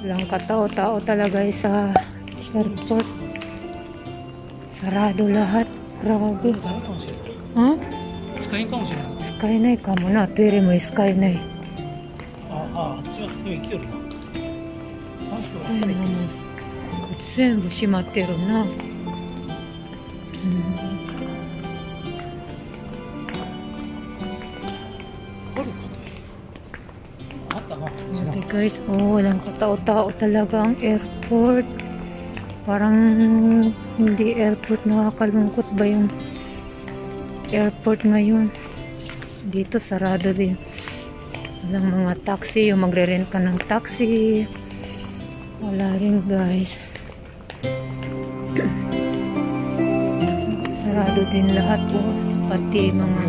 Walang katao-tao talaga sa airport. Sarado lahat. Grabe. Ha? Skyないかもな。トイレもスカイない。全部閉まってるな。Guys, walang katao-tao talaga ang airport. Parang hindi airport, nakakalungkot ba yung airport ngayon? Dito sarado din. Walang mga taxi, yung magre-rent ka ng taxi. Wala rin guys. Sarado din lahat po. Pati mga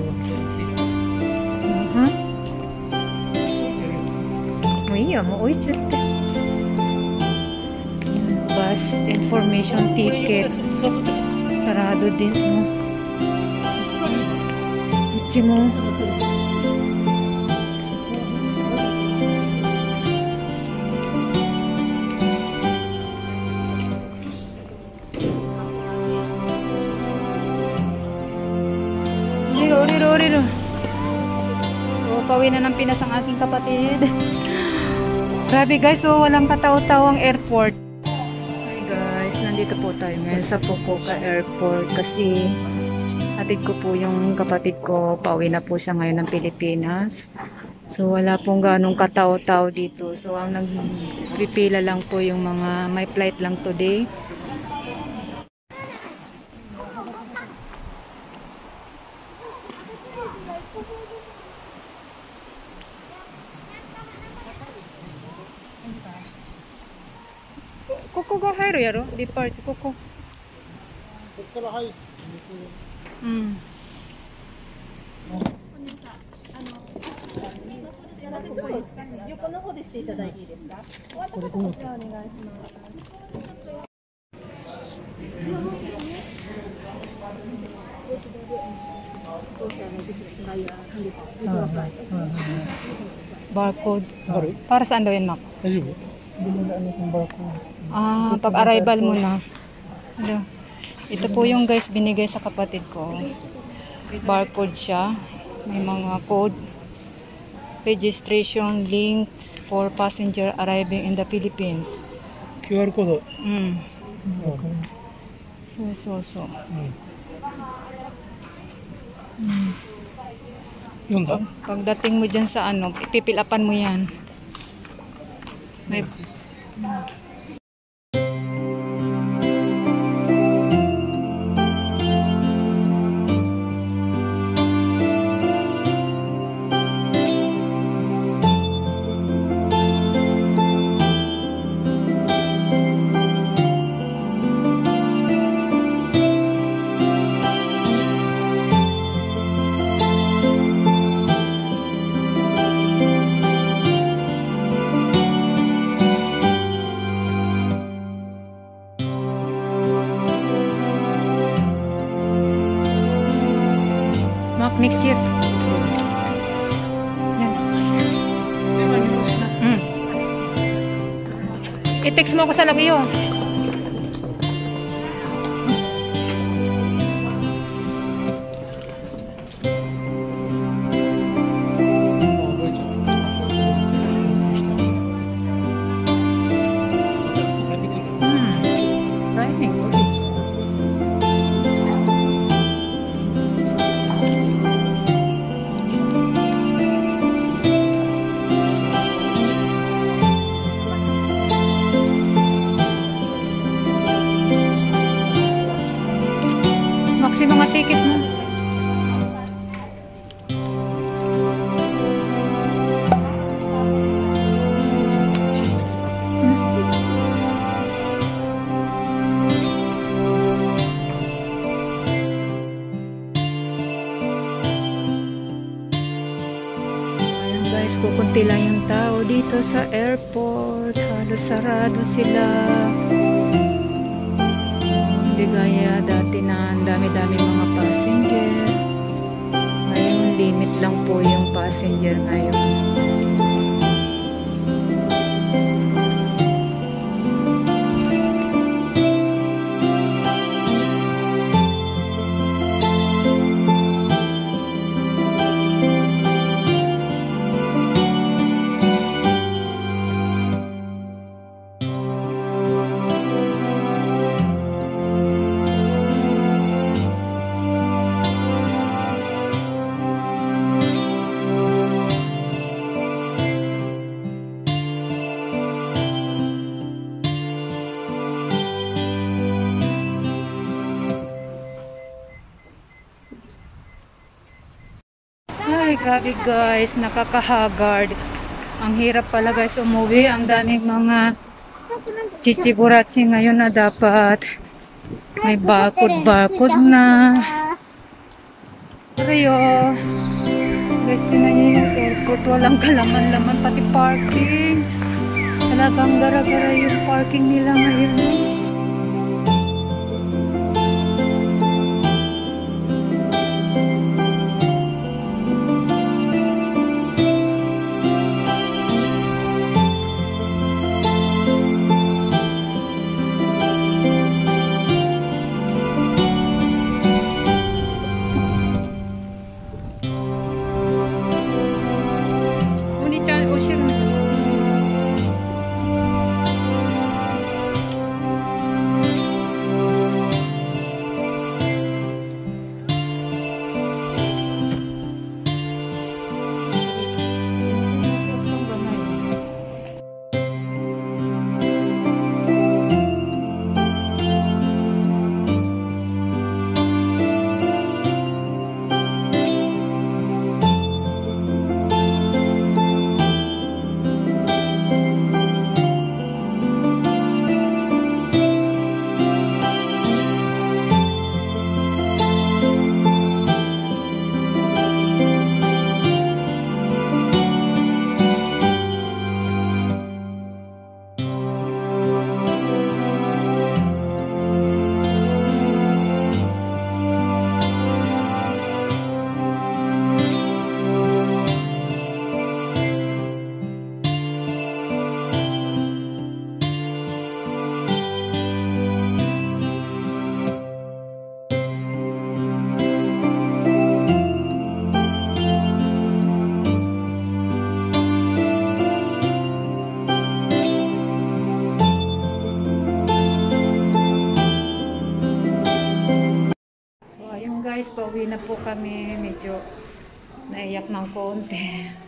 bus information ticket sarado din mo. Riro. Pauwi na ng Pinas ang aking kapatid. Grabe guys, walang katao-tao ang airport. Hi guys, nandito po tayo ngayon sa Fukuoka Airport kasi hatid ko po yung kapatid ko. Pauwi na po siya ngayon ng Pilipinas. So wala pong ganong katao-tao dito. So ang nagpipila lang po yung mga may flight lang today. Koko ga hairu yaro? Depart koko. Kokora hai. Yoko no hou de shite itadaite ii desu ka? Watashi koこちらお願いします。Barcode. Para saan daw yan, Mac? Pag arrival mo na. Ito po yung guys binigay sa kapatid ko. Barcode siya. May mga code. Registration links for passenger arriving in the Philippines. QR code. So. Pagdating mo dyan sa ipipilapan mo yan. May next year. I-text mo ako sa lagyo. Mga ticket mo. Ayan guys, kukunti lang yung tao dito sa airport. Halos sarado sila. Hindi gaya dati na ang dami-dami mga passenger. Ngayon limit lang po yung passenger ngayon. Grabe guys, nakakahagard. Ang hirap pala guys umuwi. Ang daming mga chichiburachi ngayon na dapat may barcode na. Pero guys, tingnan nyo yung airport. Walang kalaman-laman, pati parking. Talagang gara-gara yung parking nila ngayon. Guys, pauwi na po kami. Medyo naiyak ng konti.